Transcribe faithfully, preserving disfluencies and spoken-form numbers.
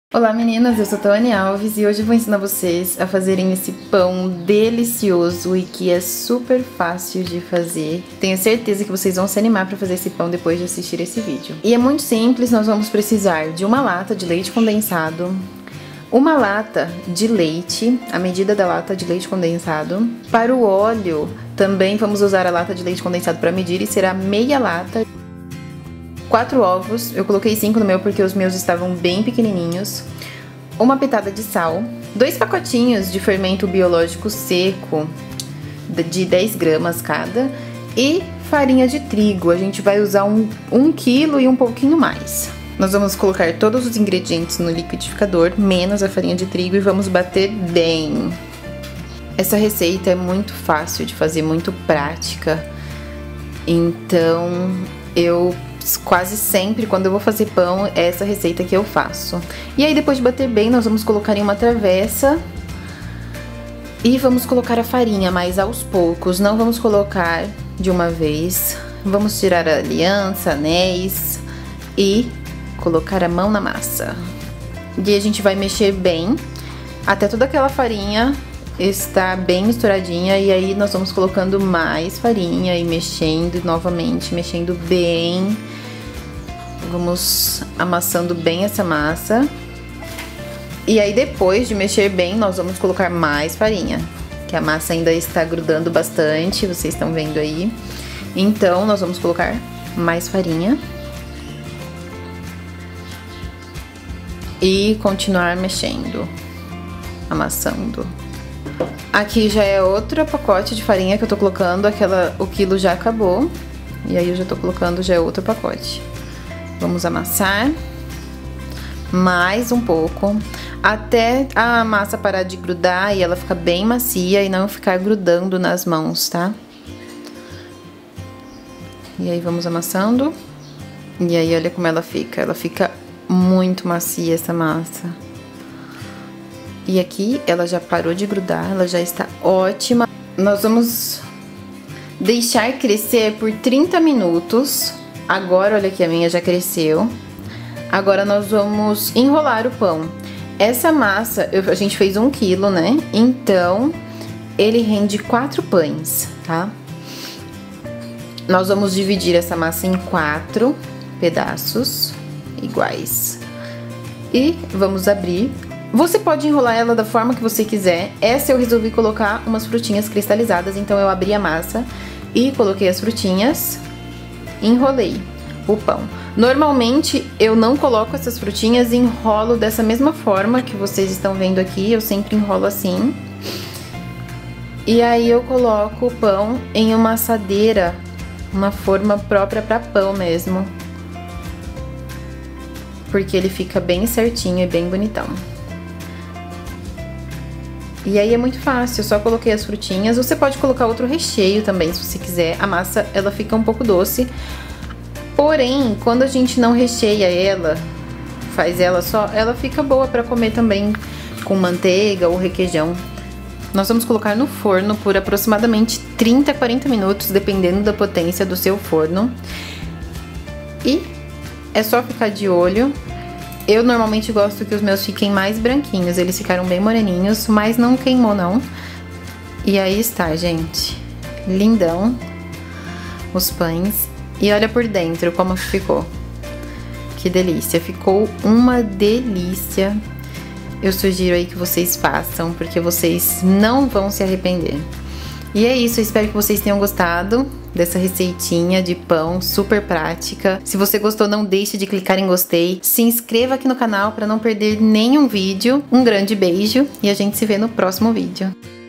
Olá meninas, eu sou Tawane Alves e hoje eu vou ensinar vocês a fazerem esse pão delicioso e que é super fácil de fazer. Tenho certeza que vocês vão se animar para fazer esse pão depois de assistir esse vídeo. E é muito simples, nós vamos precisar de uma lata de leite condensado, uma lata de leite, a medida da lata de leite condensado. Para o óleo, também vamos usar a lata de leite condensado para medir e será meia lata. Quatro ovos, eu coloquei cinco no meu porque os meus estavam bem pequenininhos. Uma pitada de sal. Dois pacotinhos de fermento biológico seco de dez gramas cada. E farinha de trigo, a gente vai usar um, um quilo e um pouquinho mais. Nós vamos colocar todos os ingredientes no liquidificador, menos a farinha de trigo, e vamos bater bem. Essa receita é muito fácil de fazer, muito prática. Então, eu... quase sempre, quando eu vou fazer pão, é essa receita que eu faço. E aí, depois de bater bem, nós vamos colocar em uma travessa e vamos colocar a farinha, mas aos poucos, não vamos colocar de uma vez. Vamos tirar a aliança, anéis e colocar a mão na massa. E a gente vai mexer bem até toda aquela farinha está bem misturadinha, e aí nós vamos colocando mais farinha e mexendo novamente, mexendo bem. Vamos amassando bem essa massa. E aí depois de mexer bem, nós vamos colocar mais farinha, que a massa ainda está grudando bastante, vocês estão vendo aí. Então nós vamos colocar mais farinha. E continuar mexendo, amassando. Aqui já é outro pacote de farinha que eu tô colocando, aquela, o quilo já acabou. E aí eu já tô colocando, já é outro pacote. Vamos amassar mais um pouco, até a massa parar de grudar e ela ficar bem macia e não ficar grudando nas mãos, tá? E aí vamos amassando. E aí olha como ela fica, ela fica muito macia essa massa. E aqui ela já parou de grudar, ela já está ótima. Nós vamos deixar crescer por trinta minutos. Agora, olha aqui, a minha já cresceu. Agora nós vamos enrolar o pão. Essa massa, eu, a gente fez um quilo, né? Então, ele rende quatro pães, tá? Nós vamos dividir essa massa em quatro pedaços iguais. E vamos abrir. Você pode enrolar ela da forma que você quiser. Essa eu resolvi colocar umas frutinhas cristalizadas, então eu abri a massa e coloquei as frutinhas, enrolei o pão. Normalmente eu não coloco essas frutinhas e enrolo dessa mesma forma que vocês estão vendo aqui, eu sempre enrolo assim. E aí eu coloco o pão em uma assadeira, uma forma própria para pão mesmo, porque ele fica bem certinho e bem bonitão. E aí é muito fácil, eu só coloquei as frutinhas. Você pode colocar outro recheio também, se você quiser. A massa, ela fica um pouco doce. Porém, quando a gente não recheia ela, faz ela só, ela fica boa pra comer também com manteiga ou requeijão. Nós vamos colocar no forno por aproximadamente trinta a quarenta minutos, dependendo da potência do seu forno. E é só ficar de olho. Eu normalmente gosto que os meus fiquem mais branquinhos, eles ficaram bem moreninhos, mas não queimou não. E aí está, gente, lindão os pães. E olha por dentro como ficou, que delícia, ficou uma delícia. Eu sugiro aí que vocês façam, porque vocês não vão se arrepender. E é isso, eu espero que vocês tenham gostado dessa receitinha de pão super prática. Se você gostou, não deixe de clicar em gostei. Se inscreva aqui no canal para não perder nenhum vídeo. Um grande beijo e a gente se vê no próximo vídeo.